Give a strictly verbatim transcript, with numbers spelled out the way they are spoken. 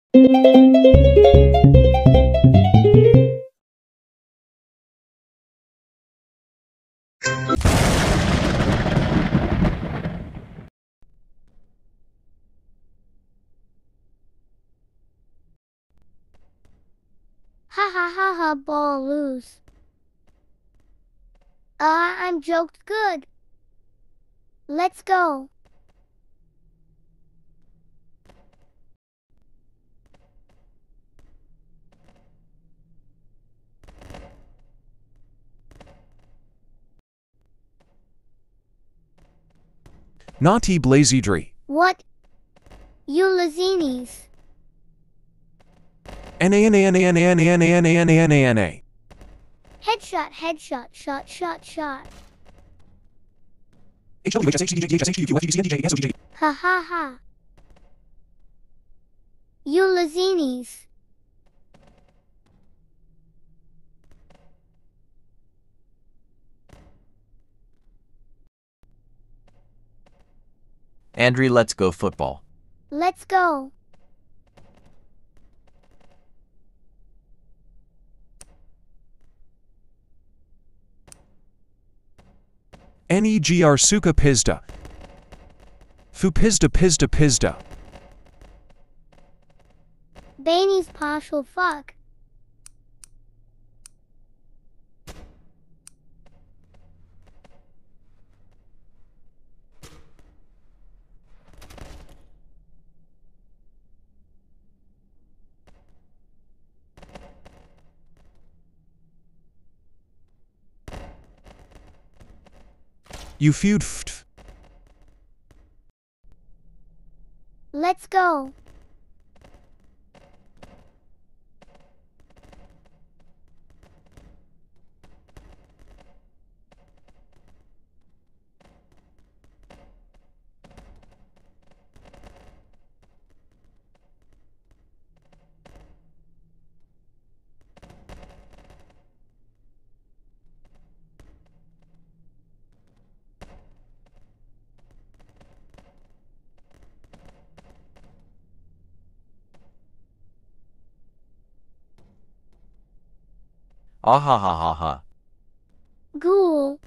Ha ha ha ha, ball lose. Uh, I'm joked good. Let's go. Naughty Blazydree. What? You Lazinis. N A N A N A N A N A N A N A N A N A N A. Headshot, headshot, shot, shot, shot. H W H S H D J D H S H D U Q F G C N D J S O G J. Ha ha ha. You Lazinis. Andrew, let's go football. Let's go. N E G R Suka Pizda. Fu Pizda Pizda Pizda. Bainey's partial fuck. You feud ft. Let's go. Ah ha ha ha ha. Ghoul.